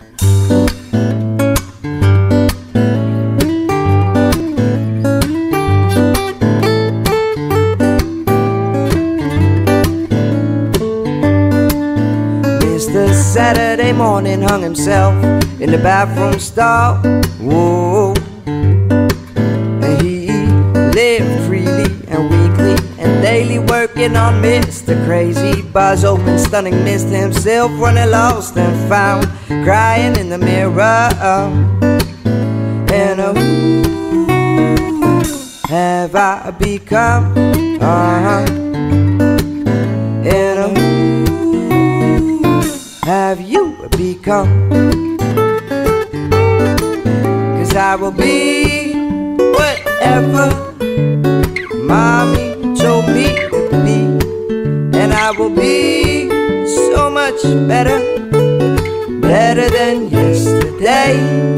Mr. Saturday morning hung himself in the bathroom stall. Whoa. And he lived freely and weekly and daily, working on Mr. Crazy Buzz, open stunning missed himself, running lost and found, crying in the mirror. And who have I become? And who have you become? 'Cause I will be whatever mommy told me to be, and I will be so much better, better than yesterday.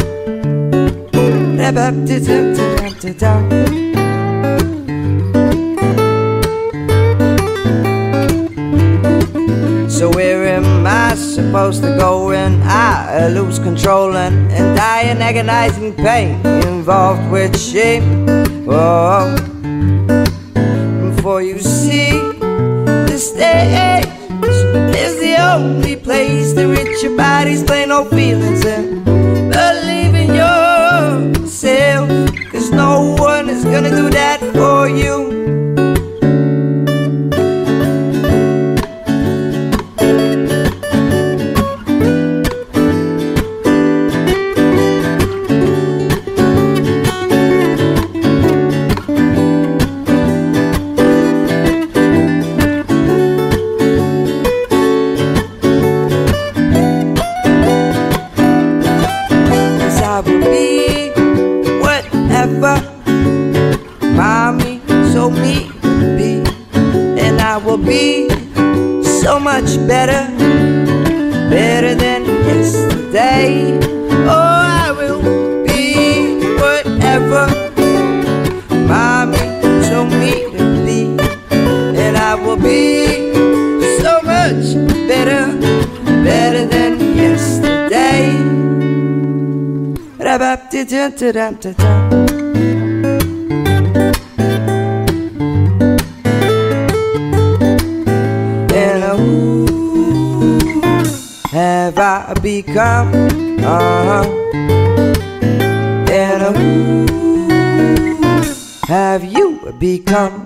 So where am I supposed to go when I lose control and die in agonizing pain, involved with shame? Oh, for you see, the stage is the only place to reach your body's plain old feelings and believe in yourself, 'cause no one is gonna do that for you. I will be whatever mommy told me to be, and I will be so much better, better than yesterday. Oh, I will be whatever mommy told me to be, and I will be so much better, better than yesterday. And who have I become? And who have you become?